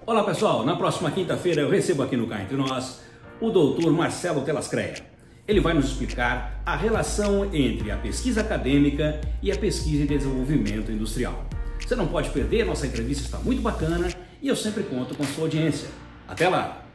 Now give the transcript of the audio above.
Olá pessoal, na próxima quinta-feira eu recebo aqui no Cá Entre Nós o doutor Marcelo Telascreia. Ele vai nos explicar a relação entre a pesquisa acadêmica e a pesquisa e desenvolvimento industrial. Você não pode perder, nossa entrevista está muito bacana e eu sempre conto com sua audiência. Até lá!